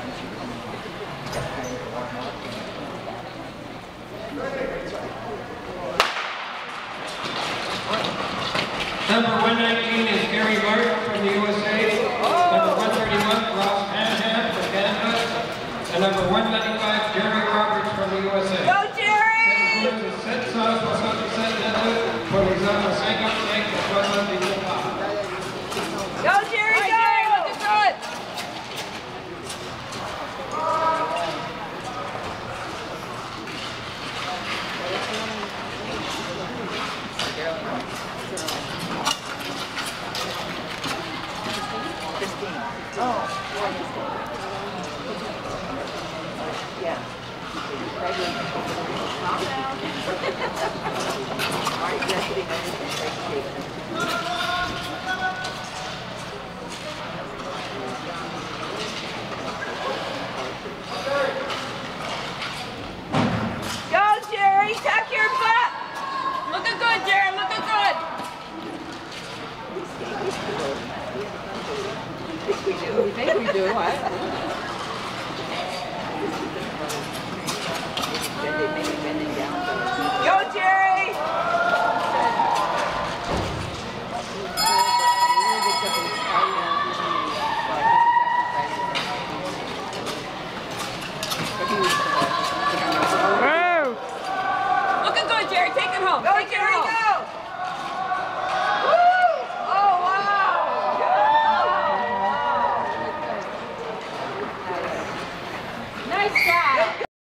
Number 119 is Gary Martin from the USA. Number 131, Ross Hanahan from Canada. And number 195, Jerry Roberts from the USA. Go, Jerry! Go, Jerry, go! Looking good! Yeah. Go, Jerry! Tuck your butt! Looking good, Jerry! Looking good! We think we do. Go, Jerry! Looking good, Jerry. Take it home. Go, Jerry.